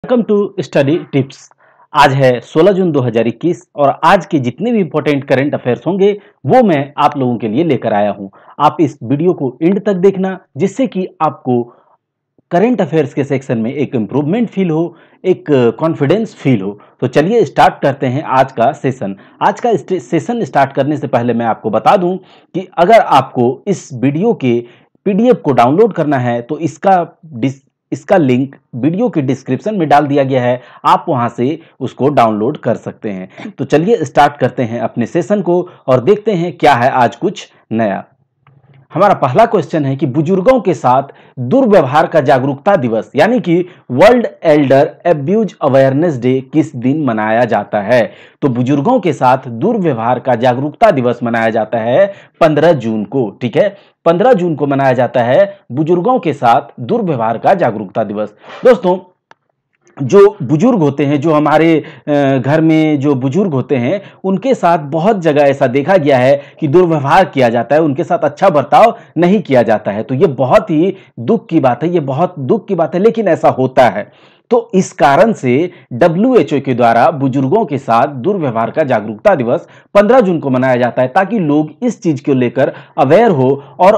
Welcome to study tips. आज है 16 जून 2021 और आज के जितने भी इंपॉर्टेंट करंट अफेयर्स होंगे वो मैं आप लोगों के लिए लेकर आया हूं। आप इस वीडियो को एंड तक देखना जिससे कि आपको करंट अफेयर्स के सेक्शन में एक इम्प्रूवमेंट फील हो, एक कॉन्फिडेंस फील हो। तो चलिए स्टार्ट करते हैं आज का सेशन। आज का सेशन स्टार्ट करने से पहले मैं आपको बता दूं कि अगर आपको इस वीडियो के पीडीएफ को डाउनलोड करना है तो इसका लिंक वीडियो के डिस्क्रिप्शन में डाल दिया गया है, आप वहां से उसको डाउनलोड कर सकते हैं। तो चलिए स्टार्ट करते हैं अपने सेशन को और देखते हैं क्या है आज कुछ नया। हमारा पहला क्वेश्चन है कि बुजुर्गों के साथ दुर्व्यवहार का जागरूकता दिवस यानी कि world elder abuse awareness day किस दिन मनाया जाता है। तो बुजुर्गों के साथ दुर्व्यवहार का जागरूकता दिवस मनाया जाता है 15 जून को। ठीक है, 15 जून को मनाया जाता है बुजुर्गों के साथ दुर्व्यवहार का जागरूकता दिवस। दोस्तों, जो बुजुर्ग होते हैं, जो हमारे घर में जो बुजुर्ग होते हैं, उनके साथ बहुत जगह ऐसा देखा गया है कि दुर्व्यवहार किया जाता है, उनके साथ अच्छा बर्ताव नहीं किया जाता है। तो ये बहुत ही दुख की बात है, ये बहुत दुख की बात है, लेकिन ऐसा होता है। तो इस कारण से WHO के द्वारा बुजुर्गों के साथ दुर्व्यवहार का जागरूकता दिवस 15 जून को मनाया जाता है ताकि लोग इस चीज को लेकर अवेयर हो और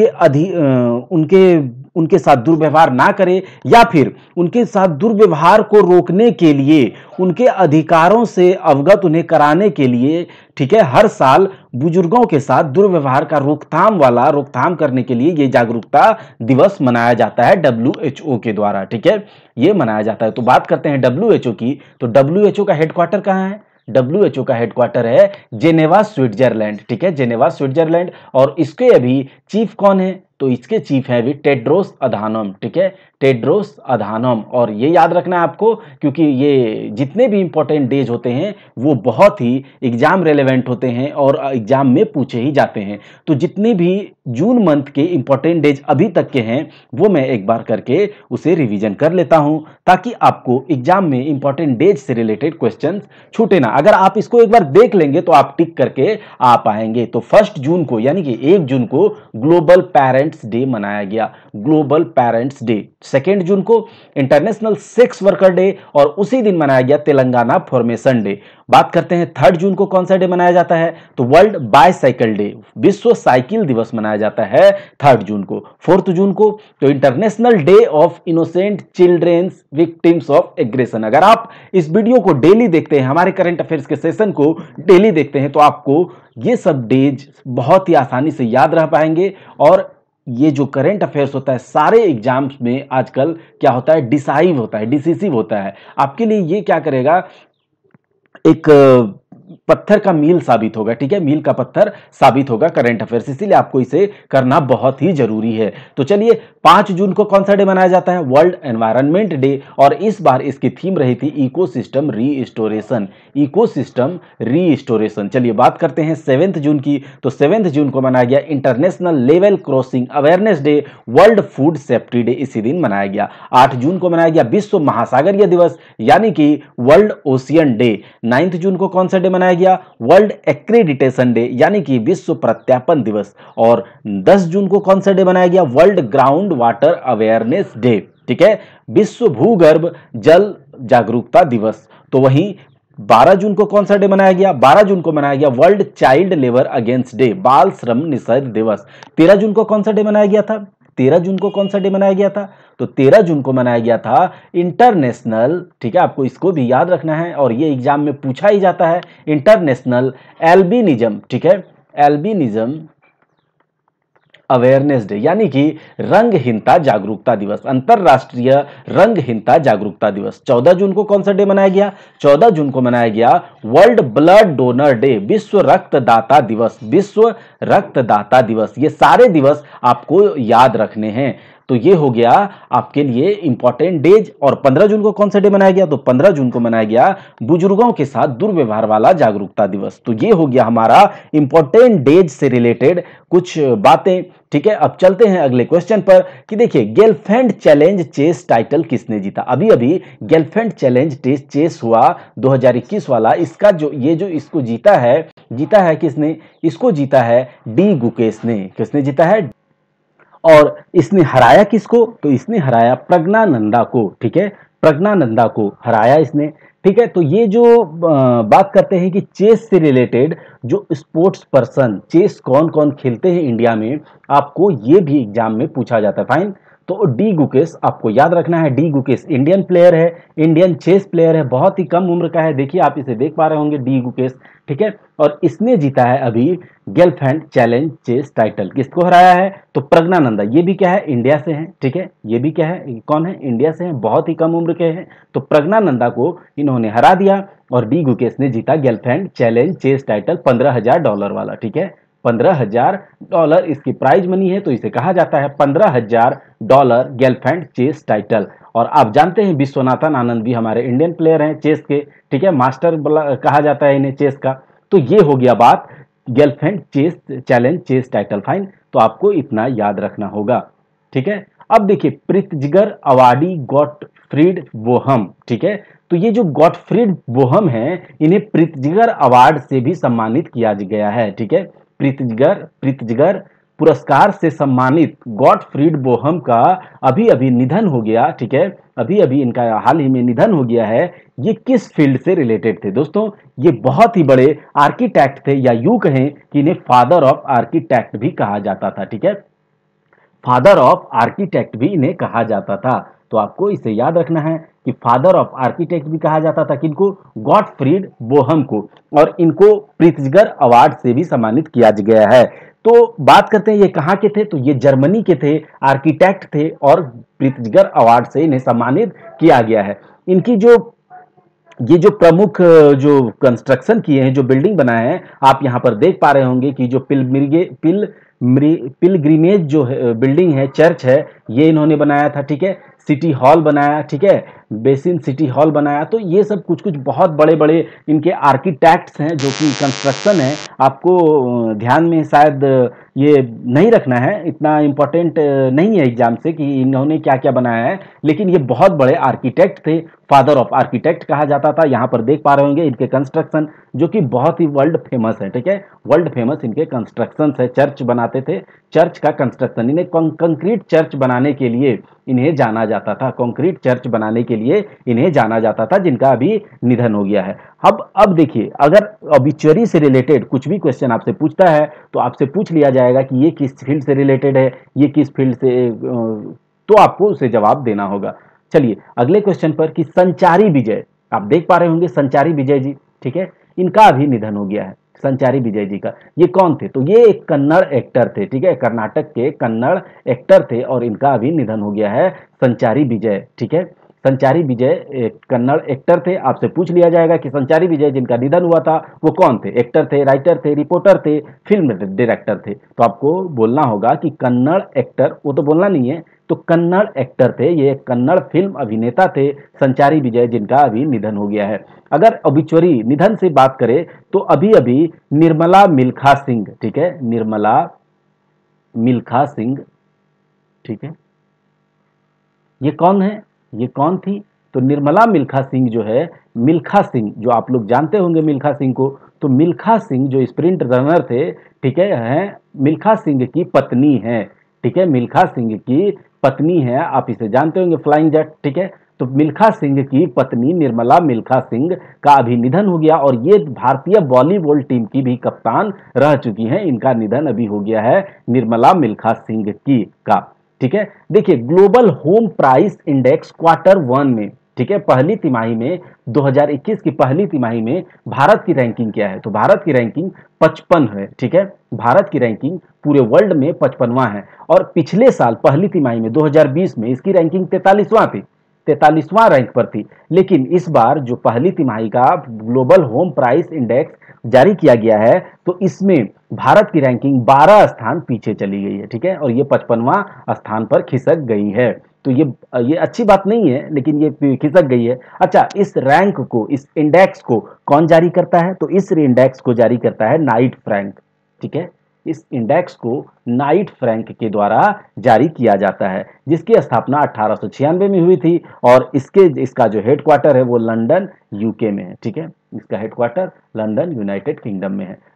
उनके साथ दुर्व्यवहार ना करें या फिर उनके साथ दुर्व्यवहार को रोकने के लिए, उनके अधिकारों से अवगत उन्हें कराने के लिए, ठीक है, हर साल बुजुर्गों के साथ दुर्व्यवहार का रोकथाम करने के लिए ये जागरूकता दिवस मनाया जाता है WHO के द्वारा। ठीक है, ये मनाया जाता है। तो बात करते हैं WHO की। तो WHO का हेडक्वार्टर कहाँ है? WHO का हेडक्वार्टर है जेनेवा, स्विट्जरलैंड। ठीक है, जेनेवा, स्विट्जरलैंड। और इसके अभी चीफ कौन है? तो इसके चीफ है अभी टेड्रोस अधानोम। ठीक है, टेड्रोस अधानोम। और ये याद रखना है आपको, क्योंकि ये जितने भी इंपॉर्टेंट डेज होते हैं वो बहुत ही एग्जाम रेलेवेंट होते हैं और एग्जाम में पूछे ही जाते हैं। तो जितने भी जून मंथ के इंपॉर्टेंट डेज अभी तक के हैं वो मैं एक बार करके उसे रिवीजन कर लेता हूं ताकि आपको एग्जाम में इंपॉर्टेंट डेज से रिलेटेड क्वेश्चन छूटे ना। अगर आप इसको एक बार देख लेंगे तो आप टिक करके आ पाएंगे। तो 1 जून को यानी कि 1 जून को ग्लोबल पेरेंट्स डे मनाया गया, ग्लोबल पेरेंट्स डे। 2 जून को इंटरनेशनल सेक्स वर्कर डे और उसी दिन मनाया गया तेलंगाना फॉर्मेशन डे। बात करते हैं 3 जून को कौन सा डे मनाया जाता है? तो वर्ल्ड बाइसाइकिल डे, विश्व साइकिल दिवस मनाया जाता है 3 जून को। 4 जून को तो international day of innocent children's victims of aggression. अगर आप इस वीडियो को डेली देखते हैं, हमारे करंट अफेयर्स के सेशन को डेली देखते हैं, तो आपको ये सब डेज बहुत ही आसानी से याद रह पाएंगे। और ये जो करंट अफेयर्स होता है सारे एग्जाम्स में आजकल क्या होता है, डिसिसिव होता है। आपके लिए ये क्या करेगा, एक पत्थर का मील साबित होगा। ठीक है, मील का पत्थर साबित होगा करंट अफेयर्स, इसीलिए आपको इसे करना बहुत ही जरूरी है। तो चलिए, 5 जून को कौन सा डे मनाया जाता है? World environment day. और इस बार इसकी थीम रही थी इकोसिस्टम रीस्टोरेशन, इकोसिस्टम रीस्टोरेशन। चलिए बात करते हैं 7 जून की। तो 7 जून को मनाया गया international level crossing awareness day, world food safety day इसी दिन मनाया गया। 8 जून को मनाया गया विश्व महासागरीय दिवस यानी कि वर्ल्ड ओशियन डे। 9 जून को कौन सा डे मनाया गया? वर्ल्ड एक्रेडिटेशन डे यानी कि विश्व प्रत्यापन दिवस। और 10 जून को कौन सा डे मनाया गया? World ground water awareness day. ठीक है, विश्व भूगर्भ जल जागरूकता दिवस। तो वहीं 12 जून को कौन सा डे मनाया गया? 12 जून को मनाया गया world child labour against day, बाल श्रम निषेध दिवस। 13 जून को कौन सा डे मनाया गया था? 13 जून को कौन सा डे मनाया गया था? तो 13 जून को मनाया गया था इंटरनेशनल, ठीक है, आपको इसको भी याद रखना है और ये एग्जाम में पूछा ही जाता है, इंटरनेशनल एल्बिनिज्म। ठीक है, एल्बिनिज्म अवेयरनेस डे यानी कि रंगहीनता जागरूकता दिवस, अंतरराष्ट्रीय रंगहीनता जागरूकता दिवस। 14 जून को कौन सा डे मनाया गया? 14 जून को मनाया गया वर्ल्ड ब्लड डोनर डे, विश्व रक्तदाता दिवस, विश्व रक्तदाता दिवस। ये सारे दिवस आपको याद रखने हैं। तो ये हो गया आपके लिए इंपॉर्टेंट डेज। और 15 जून को कौन सा डे मनाया गया? तो 15 जून को मनाया गया बुजुर्गों के साथ दुर्व्यवहार वाला जागरूकता दिवस। तो ये हो गया हमारा इंपॉर्टेंट डेज से रिलेटेड कुछ बातें। ठीक है, अब चलते हैं अगले क्वेश्चन पर कि देखिए, गेलफैंड चैलेंज चेस टाइटल किसने जीता? अभी अभी गेलफैंड चैलेंज चेस हुआ 2021 वाला। इसका जो इसको जीता है किसने? इसको जीता है डी गुकेश ने। किसने जीता है? और इसने हराया किसको? तो इसने हराया प्रज्ञानंदा को। ठीक है, प्रज्ञानंदा को हराया इसने। ठीक है, तो ये जो बात करते हैं कि चेस से रिलेटेड जो स्पोर्ट्स पर्सन, चेस कौन कौन खेलते हैं इंडिया में, आपको ये भी एग्जाम में पूछा जाता है। फाइन, तो डी गुकेश आपको याद रखना है। डी गुकेश इंडियन प्लेयर है, इंडियन चेस प्लेयर है, बहुत ही कम उम्र का है। देखिए आप इसे देख पा रहे होंगे, डी गुकेश। ठीक है, और इसने जीता है अभी गेलफैंड चैलेंज चेस टाइटल। किसको हराया है? तो प्रज्ञानंदा। ये भी क्या है? इंडिया से है। ठीक है, ये भी क्या है? कौन है? इंडिया से है, बहुत ही कम उम्र के हैं। तो प्रज्ञानंदा को इन्होंने हरा दिया और डी गुकेश ने जीता गेलफैंड चैलेंज चेस टाइटल $15,000 वाला। ठीक है, $15,000 इसकी प्राइज मनी है, तो इसे कहा जाता है $15,000 गेलफैंड चेस टाइटल। और आप जानते हैं विश्वनाथन आनंद भी हमारे इंडियन प्लेयर हैं चेस के। ठीक है, मास्टर कहा जाता है इन्हें चेस का। तो ये हो गया बात Gelfand chess challenge chess title. Fine, तो आपको इतना याद रखना होगा। ठीक है, अब देखिए प्रित्जगर अवार्डी गॉटफ्रीड बोहम। ठीक है, तो ये जो गॉटफ्रीड बोहम है, इन्हें प्रित्जगर अवार्ड से भी सम्मानित किया गया है। ठीक है, प्रित्जगर पुरस्कार से सम्मानित गॉटफ्रीड बोहम का अभी अभी निधन हो गया। ठीक है, अभी अभी इनका हाल ही में निधन हो गया है। ये किस फील्ड से रिलेटेड थे दोस्तों? ये बहुत ही बड़े आर्किटेक्ट थे, या यूं कहें कि इन्हें फादर ऑफ आर्किटेक्ट भी कहा जाता था। ठीक है, फादर ऑफ आर्किटेक्ट भी इन्हें कहा जाता था। तो आपको इसे याद रखना है कि फादर ऑफ आर्किटेक्ट भी कहा जाता था किनको? गॉटफ्रीड बोहम को। और इनको प्रित्जगर अवार्ड से भी सम्मानित किया गया है। तो बात करते हैं ये कहाँ के थे, तो ये जर्मनी के थे, आर्किटेक्ट थे और प्रित्जगर अवार्ड से इन्हें सम्मानित किया गया है। इनकी जो ये जो प्रमुख जो कंस्ट्रक्शन किए हैं, जो बिल्डिंग बनाए हैं, आप यहाँ पर देख पा रहे होंगे कि जो पिलग्रिमेज जो बिल्डिंग है, चर्च है, ये इन्होंने बनाया था। ठीक है, सिटी हॉल बनाया। ठीक है, बेसिन सिटी हॉल बनाया। तो ये सब कुछ कुछ बहुत बड़े बड़े इनके आर्किटेक्ट्स हैं जो कि कंस्ट्रक्शन है। आपको ध्यान में शायद ये नहीं रखना है, इतना इंपॉर्टेंट नहीं है एग्जाम से कि इन्होंने क्या क्या बनाया है, लेकिन ये बहुत बड़े आर्किटेक्ट थे, फादर ऑफ आर्किटेक्ट कहा जाता था। यहाँ पर देख पा रहे होंगे इनके कंस्ट्रक्शन जो कि बहुत ही वर्ल्ड फेमस है। ठीक है, वर्ल्ड फेमस इनके कंस्ट्रक्शन है। चर्च बनाते थे, चर्च का कंस्ट्रक्शन, इन्हें कंक्रीट चर्च बनाने के लिए इन्हें जाना जाता था, कंक्रीट चर्च बनाने के लिए इन्हें जाना जाता था, जिनका अभी निधन हो गया है। अब देखिए, अगर ऑबिचुअरी से रिलेटेड कुछ भी क्वेश्चन आपसे पूछता है तो आपसे पूछ लिया जाएगा कि ये किस फील्ड से रिलेटेड है, ये किस फील्ड से, तो आपको उसे जवाब देना होगा। चलिए अगले क्वेश्चन पर कि संचारी विजय, आप देख पा रहे होंगे संचारी विजय जी। ठीक है, इनका अभी निधन हो गया है, संचारी विजय जी का। ये कौन थे? तो ये एक कन्नड़ एक्टर थे। ठीक है, कर्नाटक के कन्नड़ एक्टर थे और इनका अभी निधन हो गया है, संचारी विजय। ठीक है, संचारी विजय एक कन्नड़ एक्टर थे। आपसे पूछ लिया जाएगा कि संचारी विजय जिनका निधन हुआ था वो कौन थे? एक्टर थे, राइटर थे, रिपोर्टर थे, फिल्म डायरेक्टर थे। तो आपको बोलना होगा कि कन्नड़ एक्टर, वो तो बोलना नहीं है, तो कन्नड़ एक्टर थे, ये कन्नड़ फिल्म अभिनेता थे संचारी विजय, जिनका अभी निधन हो गया है। अगर ऑबिचुअरी निधन से बात करें तो अभी अभी निर्मला मिल्खा सिंह, ठीक है, निर्मला मिल्खा सिंह, ठीक है, ये कौन है, ये कौन थी? तो निर्मला मिल्खा सिंह जो है, मिल्खा सिंह जो आप लोग जानते होंगे मिल्खा सिंह को, तो मिल्खा सिंह जो स्प्रिंट रनर थे, ठीक है, हैं मिल्खा सिंह की पत्नी है। ठीक है, मिल्खा सिंह की पत्नी है, आप इसे जानते होंगे, फ्लाइंग जेट। ठीक है, तो मिल्खा सिंह की पत्नी निर्मला मिल्खा सिंह का अभी निधन हो गया और ये भारतीय वॉलीबॉल टीम की भी कप्तान रह चुकी हैं। इनका निधन अभी हो गया है निर्मला मिल्खा सिंह की का। ठीक है, देखिए global home price index Q1 में, ठीक है, पहली तिमाही में 2021 की पहली तिमाही में भारत की रैंकिंग क्या है? तो भारत की रैंकिंग 55 है। ठीक है, भारत की रैंकिंग पूरे वर्ल्ड में 55वां है और पिछले साल पहली तिमाही में 2020 में इसकी रैंकिंग 43वां थी, 43वां रैंक पर थी। लेकिन इस बार जो पहली तिमाही का ग्लोबल होम प्राइस इंडेक्स जारी किया गया है तो इसमें भारत की रैंकिंग 12 स्थान पीछे चली गई है। ठीक है, और ये 55वां स्थान पर खिसक गई है। तो ये अच्छी बात नहीं है, लेकिन ये खिसक गई है। अच्छा, इस रैंक को, इस इंडेक्स को कौन जारी करता है? तो इस इंडेक्स को जारी करता है नाइट फ्रैंक। ठीक है, इस इंडेक्स को नाइट फ्रैंक के द्वारा जारी किया जाता है, जिसकी स्थापना 1896 में हुई थी और इसका जो हेडक्वार्टर है वो लंदन यूके में है। ठीक है, इसका हेडक्वार्टर लंदन यूनाइटेड किंगडम में है।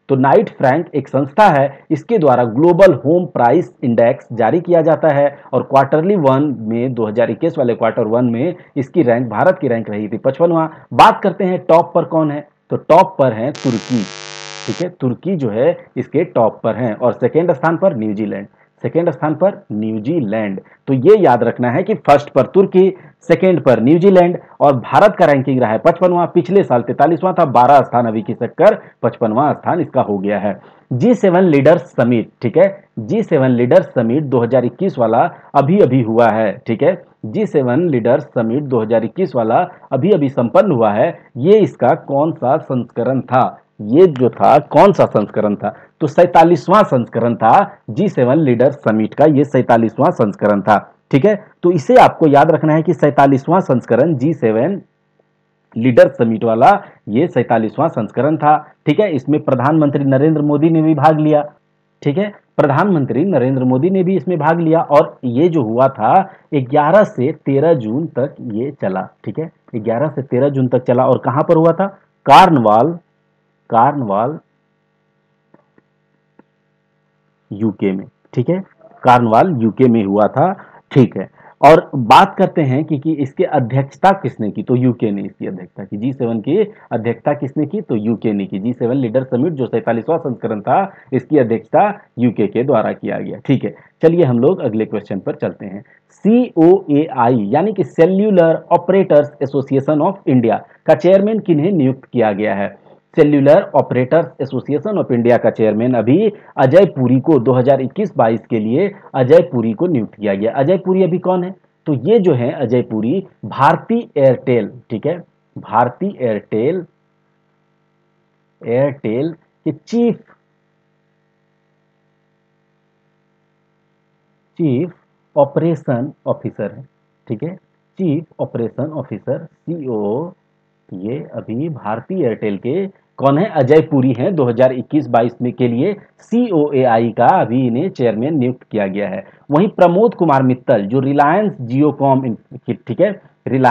तो नाइट फ्रैंक एक संस्था है, इसके द्वारा ग्लोबल होम प्राइस इंडेक्स जारी किया जाता है और क्वार्टरली वन में 2021 वाले क्वार्टर वन में इसकी रैंक, भारत की रैंक रही थी 55वां। बात करते हैं टॉप पर कौन है, तो टॉप पर है तुर्की, ठीक है, तुर्की जो है इसके टॉप पर है और सेकेंड स्थान पर न्यूजीलैंड, सेकेंड स्थान पर न्यूजीलैंड। तो ये याद रखना है कि फर्स्ट पर तुर्की, सेकेंड पर न्यूजीलैंड और भारत का रैंकिंग रहा है 55वां, पिछले साल 43वां था, 12 स्थान अभी खिसक कर 55वां स्थान इसका हो गया है। G7 लीडर्स समिट, ठीक है, G7 लीडर्स समिट 2021 वाला अभी अभी हुआ है, ठीक है, G7 लीडर्स समिट 2021 वाला अभी अभी संपन्न हुआ है। ये इसका कौन सा संस्करण था, ये जो था कौन सा संस्करण था, तो 47वां संस्करण था G7 लीडर्स समिट का, ये 47वां संस्करण था, ठीक है। तो इसे आपको याद रखना है कि 47वां संस्करण G7 लीडर समिट वाला ये 47वां संस्करण था, ठीक है। इसमें प्रधानमंत्री नरेंद्र मोदी ने भी भाग लिया, ठीक है, प्रधानमंत्री नरेंद्र मोदी ने भी इसमें भाग लिया और ये जो हुआ था 11 से 13 जून तक ये चला, ठीक है, 11 से 13 जून तक चला और कहां पर हुआ था, कार्नवाल यूके में, ठीक है, कार्नवाल यूके में हुआ था, ठीक है। और बात करते हैं कि इसके अध्यक्षता किसने की, तो यूके ने इसकी अध्यक्षता की, G7 की अध्यक्षता किसने की, तो यूके ने की। G7 लीडर समिट जो 47वां संस्करण था, इसकी अध्यक्षता यूके के द्वारा किया गया, ठीक है। चलिए हम लोग अगले क्वेश्चन पर चलते हैं। COAI यानी कि cellular operators association of India का चेयरमैन किन्हें नियुक्त किया गया है, cellular operators association of India का चेयरमैन अभी अजय पुरी को 2021-22 के लिए अजय पुरी को नियुक्त किया गया। अजय पुरी अभी कौन है, तो ये जो है अजय पुरी भारती एयरटेल, ठीक है, भारती एयरटेल के चीफ ऑपरेशन ऑफिसर है, ठीक है, चीफ ऑपरेशन ऑफिसर COO ये अभी भारती एयरटेल के कौन है, अजय पुरी हैं। 2021-22 में के लिए COAI का अभी इन्हें चेयरमैन नियुक्त किया गया है। वहीं प्रमोद कुमार मित्तल जो रिलायंस जियोकॉम, ठीक है,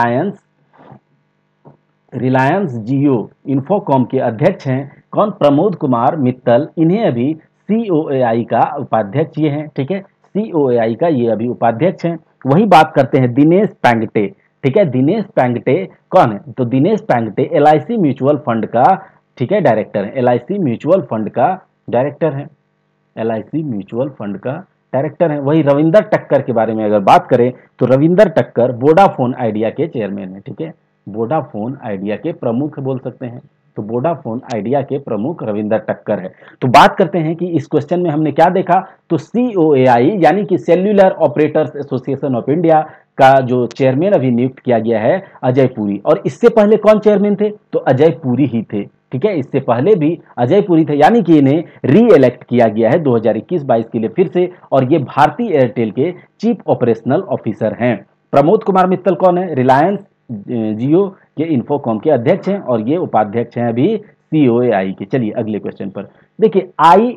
रिलायंस जियो इन्फोकॉम के अध्यक्ष हैं, कौन, प्रमोद कुमार मित्तल, इन्हें अभी COAI का उपाध्यक्ष ये हैं, ठीक है, COAI का ये अभी उपाध्यक्ष हैं। वही बात करते हैं दिनेश पैंगटे, ठीक है, दिनेश पैंगटे कौन है, तो Dinesh Pangtey LIC mutual fund का, ठीक है, डायरेक्टर है, LIC म्यूचुअल फंड का डायरेक्टर है, LIC म्यूचुअल फंड का डायरेक्टर है। वही रविंदर टक्कर के बारे में अगर बात करें तो रविंदर टक्कर वोडाफोन आइडिया के चेयरमैन है, ठीक है, वोडाफोन आइडिया के प्रमुख बोल सकते हैं, तो वोडाफोन आइडिया के प्रमुख रविंदर टक्कर है। तो बात करते हैं कि इस क्वेश्चन में हमने क्या देखा, तो COAI यानी कि cellular operators association of India का जो चेयरमैन अभी नियुक्त किया गया है अजय पुरी, और इससे पहले कौन चेयरमैन थे, तो अजय पुरी ही थे, ठीक है, इससे पहले भी अजय पुरी थे, यानी कि इन्हें री इलेक्ट किया गया है 2021-22 के लिए फिर से, और ये भारती एयरटेल के चीफ ऑपरेशनल ऑफिसर हैं। प्रमोद कुमार मित्तल कौन है, रिलायंस जियो के इन्फोकॉम के अध्यक्ष हैं और ये उपाध्यक्ष हैं अभी COAI के। चलिए अगले क्वेश्चन पर देखिए,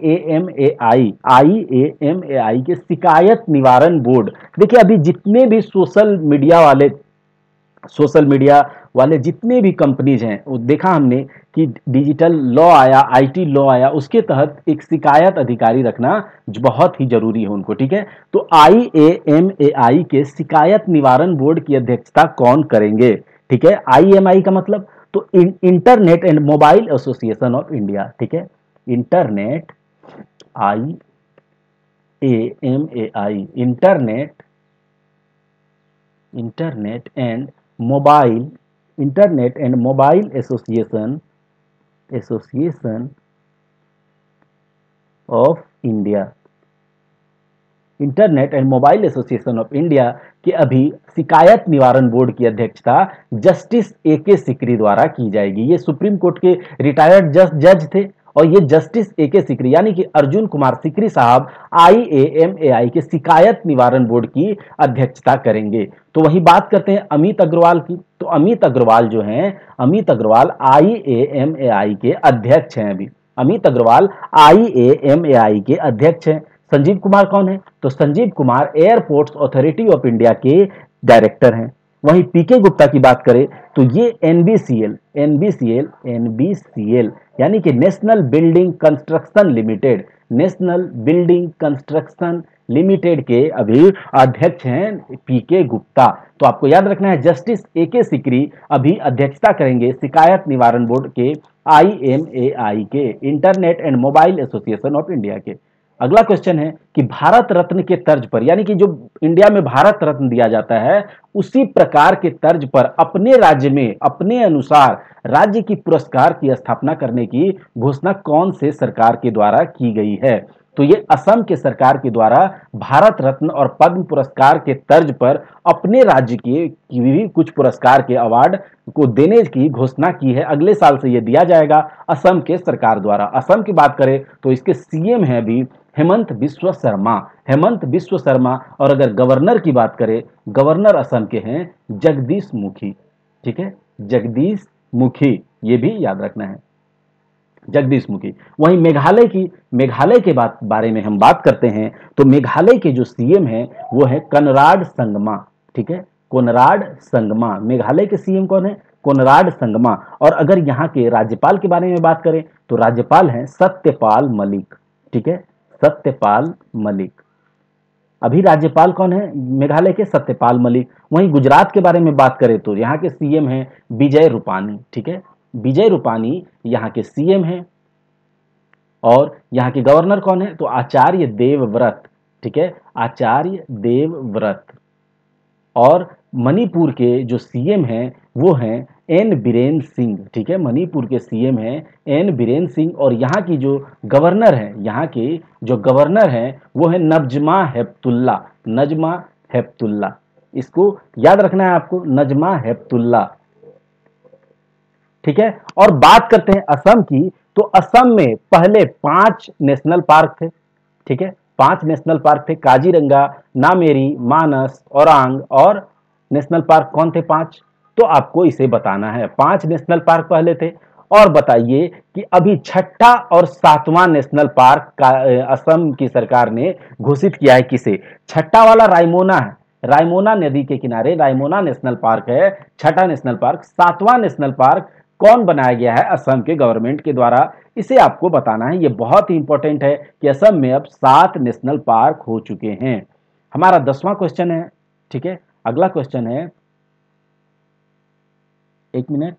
IAMAI के शिकायत निवारण बोर्ड, देखिए अभी जितने भी सोशल मीडिया वाले जितने भी कंपनीज हैं, वो देखा हमने कि डिजिटल लॉ आया, IT लॉ आया, उसके तहत एक शिकायत अधिकारी रखना बहुत ही जरूरी है उनको, ठीक है। तो IAMAI के शिकायत निवारण बोर्ड की अध्यक्षता कौन करेंगे, ठीक है, IAMAI का मतलब तो internet and mobile association of India, ठीक है, internet IAMAI internet and mobile association of India, internet and mobile association of India के अभी शिकायत निवारण बोर्ड की अध्यक्षता जस्टिस AK सिकरी द्वारा की जाएगी। ये सुप्रीम कोर्ट के रिटायर्ड जज थे और ये जस्टिस AK सिकरी यानी कि अर्जुन कुमार सिकरी साहब IAMAI के शिकायत निवारण बोर्ड की अध्यक्षता करेंगे। तो वही बात करते हैं अमित अग्रवाल की, तो अमित अग्रवाल जो हैं, अमित अग्रवाल IAMAI के अध्यक्ष हैं। अभी अमित अग्रवाल IAMAI के अध्यक्ष हैं। संजीव कुमार कौन है, तो Sanjeev Kumar airports authority of India के डायरेक्टर हैं। वहीं पीके गुप्ता की बात करें तो ये एनबीसीएल यानी कि national building construction limited, national building construction limited के अभी अध्यक्ष हैं पीके गुप्ता। तो आपको याद रखना है जस्टिस एके सिकरी अभी अध्यक्षता करेंगे शिकायत निवारण बोर्ड के, IMAI के, internet and mobile association of India के। अगला क्वेश्चन है कि भारत रत्न के तर्ज पर, यानी कि जो इंडिया में भारत रत्न दिया जाता है उसी प्रकार के तर्ज पर अपने राज्य में अपने अनुसार राज्य की पुरस्कार की स्थापना करने की घोषणा कौन से सरकार के द्वारा की गई है? तो ये असम के सरकार के द्वारा भारत रत्न और पद्म पुरस्कार के तर्ज पर अपने राज्य के भी कुछ पुरस्कार के अवार्ड को देने की घोषणा की है। अगले साल से यह दिया जाएगा असम के सरकार द्वारा। असम की बात करें तो इसके सीएम हैं अभी हेमंत बिस्वा शर्मा, हेमंत बिस्वा शर्मा। और अगर गवर्नर की बात करें, गवर्नर असम के हैं जगदीश मुखी, ठीक है, जगदीश मुखी, ये भी याद रखना है, जगदीश मुखी। वहीं मेघालय के बारे में हम बात करते हैं तो मेघालय के जो सीएम हैं वो है कोनराड संगमा, ठीक है, कोनराड संगमा। मेघालय के सीएम कौन है? कोनराड संगमा। और अगर यहाँ के राज्यपाल के बारे में बात करें तो राज्यपाल हैं सत्यपाल मलिक, ठीक है, सत्यपाल मलिक। अभी राज्यपाल कौन है मेघालय के? सत्यपाल मलिक। वहीं गुजरात के बारे में बात करें तो यहाँ के सीएम हैं विजय रूपानी, ठीक है, विजय रूपानी यहाँ के सीएम हैं। और यहाँ के गवर्नर कौन है? तो आचार्य देवव्रत, ठीक है, आचार्य देवव्रत। और मणिपुर के जो सीएम हैं वो हैं एन बीरेन सिंह, ठीक है, मणिपुर के सीएम हैं एन बीरेन सिंह। और यहाँ की जो गवर्नर है, यहाँ की जो गवर्नर हैं वो है नजमा हेपतुल्ला, नजमा हेपतुल्ला। इसको याद रखना है आपको, नजमा हेपतुल्ला, ठीक है। और बात करते हैं असम की, तो असम में पहले 5 नेशनल पार्क थे, ठीक है, 5 नेशनल पार्क थे, काजीरंगा, नामेरी, मानस, औरांग और नेशनल पार्क कौन थे? 5। तो आपको इसे बताना है, 5 नेशनल पार्क पहले थे। और बताइए कि अभी 6ठा और 7वां नेशनल पार्क का असम की सरकार ने घोषित किया है किसे? 6ठा वाला रायमोना है, रायमोना नदी के किनारे रायमोना नेशनल पार्क है 6ठा नेशनल पार्क। 7वां नेशनल पार्क कौन बनाया गया है? असम के गवर्नमेंट के द्वारा। इसे आपको बताना है, यह बहुत ही इंपॉर्टेंट है कि असम में अब 7 नेशनल पार्क हो चुके हैं। हमारा 10वां क्वेश्चन है, ठीक है, अगला क्वेश्चन है, एक मिनट,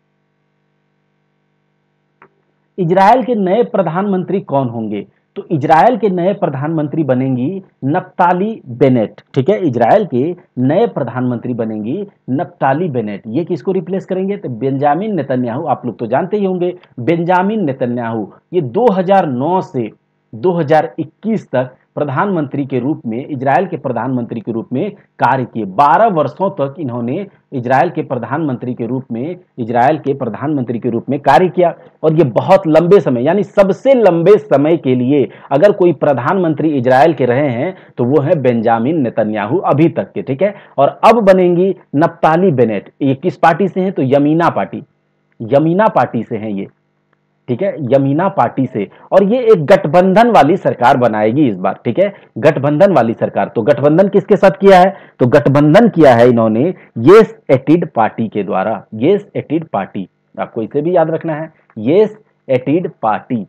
इजराइल के नए प्रधानमंत्री कौन होंगे? तो इजराइल के नए प्रधानमंत्री बनेंगी नप्ताली बेनेट, ठीक है, इजराइल के नए प्रधानमंत्री बनेंगी नप्ताली बेनेट। ये किसको रिप्लेस करेंगे? तो बेंजामिन नेतन्याहू, आप लोग तो जानते ही होंगे बेंजामिन नेतन्याहू। ये 2009 से 2021 तक प्रधानमंत्री के रूप में, इजराइल के प्रधानमंत्री के रूप में कार्य किए। 12 वर्षों तक इन्होंने इजराइल के प्रधानमंत्री के रूप में, इजराइल के प्रधानमंत्री के रूप में कार्य किया। और ये बहुत लंबे समय, यानी सबसे लंबे समय के लिए अगर कोई प्रधानमंत्री इजराइल के रहे हैं तो वो है बेंजामिन नेतन्याहू अभी तक के, ठीक है। और अब बनेंगी नप्ताली बेनेट। ये किस पार्टी से हैं? तो यमीना पार्टी, यमीना पार्टी से हैं ये, ठीक है, यमीना पार्टी से। और ये एक गठबंधन वाली सरकार बनाएगी इस बार, ठीक है, गठबंधन वाली सरकार। तो गठबंधन किसके साथ किया है? तो गठबंधन किया है इन्होंने येस एटिड पार्टी के द्वारा, येस एटिड पार्टी। आपको इसे भी याद रखना है, Yesh Atid party,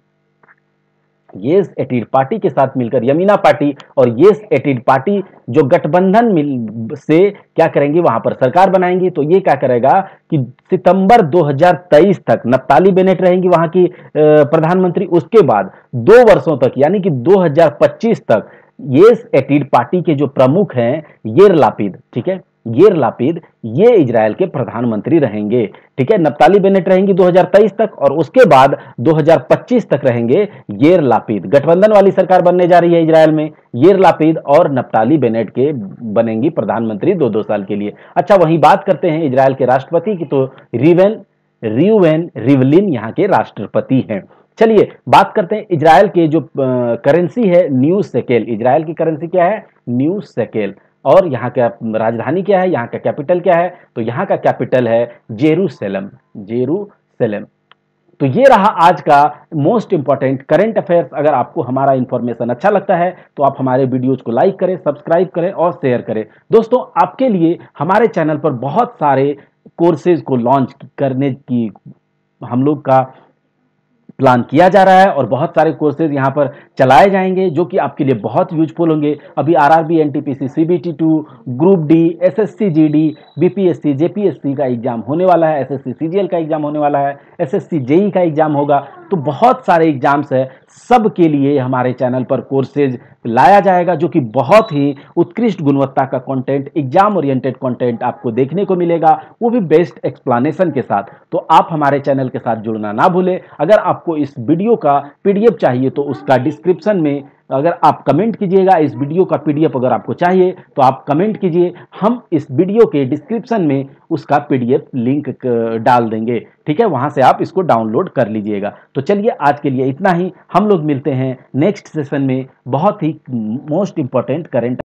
Yesh Atid party के साथ मिलकर यमीना पार्टी और येस एटिड पार्टी जो गठबंधन से क्या करेंगे, वहां पर सरकार बनाएंगी। तो ये क्या करेगा कि सितंबर 2023 तक नप्ताली बेनेट रहेंगी वहां की प्रधानमंत्री। उसके बाद 2 वर्षों तक यानी कि 2025 तक येस एटिड पार्टी के जो प्रमुख हैं येर लापिद, ठीक है, येर लापिद, ये इजराइल के प्रधानमंत्री रहेंगे, ठीक है। नप्ताली बेनेट रहेंगी 2023 तक और उसके बाद 2025 तक रहेंगे येर लापिद। गठबंधन वाली सरकार बनने जा रही है इजराइल में, येर लापिद और नप्ताली बेनेट के बनेंगी प्रधानमंत्री 2-2 साल के लिए। अच्छा, वहीं बात करते हैं इजराइल के राष्ट्रपति की, तो रियूवेन रिवलिन यहाँ के राष्ट्रपति हैं। चलिए बात करते हैं इजराइल के जो करेंसी है न्यू शेकेल। इजराइल की करेंसी क्या है? New shekel. और यहाँ का राजधानी क्या है, यहाँ का कैपिटल क्या है? तो यहाँ का कैपिटल है जेरूशलेम, जेरूशलेम। तो ये रहा आज का मोस्ट इंपॉर्टेंट करंट अफेयर्स। अगर आपको हमारा इंफॉर्मेशन अच्छा लगता है तो आप हमारे वीडियोज को लाइक करें, सब्सक्राइब करें और शेयर करें। दोस्तों, आपके लिए हमारे चैनल पर बहुत सारे कोर्सेज को लॉन्च करने की हम लोग का प्लान किया जा रहा है और बहुत सारे कोर्सेज यहां पर चलाए जाएंगे जो कि आपके लिए बहुत यूजफुल होंगे। अभी RRB, NTPC, CBT 2, group D, SSC GD, BPSC, JPSC का एग्जाम होने वाला है, एसएससी सीजीएल का एग्जाम होने वाला है, एसएससी जेई का एग्जाम होगा। तो बहुत सारे एग्जाम्स है, सब के लिए हमारे चैनल पर कोर्सेज लाया जाएगा जो कि बहुत ही उत्कृष्ट गुणवत्ता का कंटेंट, एग्जाम ओरिएंटेड कंटेंट आपको देखने को मिलेगा, वो भी बेस्ट एक्सप्लेनेशन के साथ। तो आप हमारे चैनल के साथ जुड़ना ना भूलें। अगर आपको इस वीडियो का पीडीएफ चाहिए तो उसका डिस्क्रिप्शन में अगर आप कमेंट कीजिएगा, इस वीडियो का पीडीएफ अगर आपको चाहिए तो आप कमेंट कीजिए, हम इस वीडियो के डिस्क्रिप्शन में उसका पीडीएफ लिंक डाल देंगे। ठीक है, वहां से आप इसको डाउनलोड कर लीजिएगा। तो चलिए, आज के लिए इतना ही। हम लोग मिलते हैं नेक्स्ट सेशन में बहुत ही मोस्ट इंपॉर्टेंट करंट